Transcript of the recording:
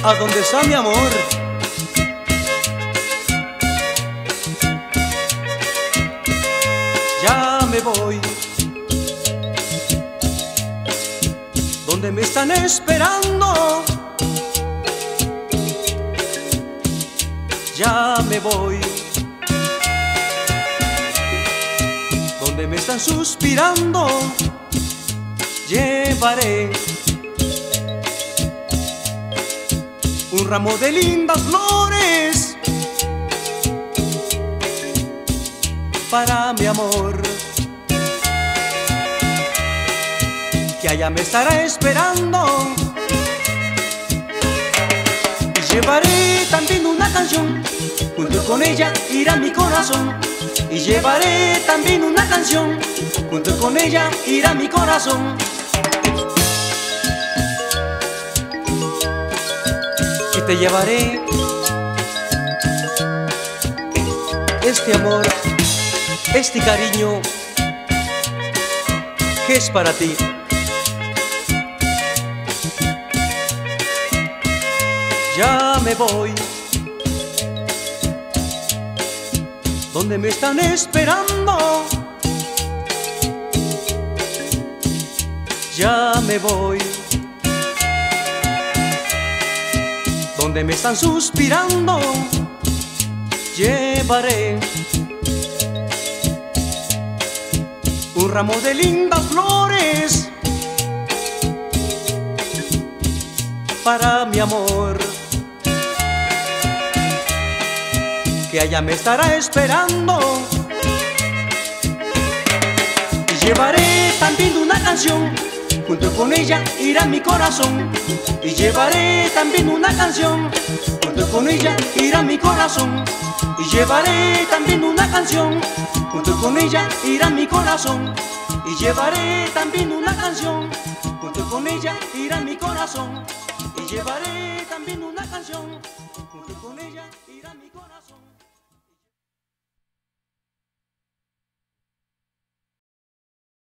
¿A dónde está mi amor? Ya me voy. ¿Dónde me están esperando? Ya me voy. ¿Dónde me están suspirando? Llevaré un ramo de lindas flores para mi amor, que allá me estará esperando. Y llevaré también una canción, junto con ella irá mi corazón. Y llevaré también una canción, junto con ella irá mi corazón. Y te llevaré este amor, este cariño que es para ti. Ya me voy. ¿Dónde me están esperando? Ya me voy. ¿Dónde me están suspirando? Llevaré un ramo de lindas flores para mi amor, que allá me estará esperando. Y llevaré también una canción, junto con ella irá mi corazón. Y llevaré también una canción, junto con ella irá mi corazón. Y llevaré también una canción, junto con ella irá mi corazón. Y llevaré también una canción, junto con ella irá mi corazón. Y llevaré también una canción, junto con ella irá mi corazón.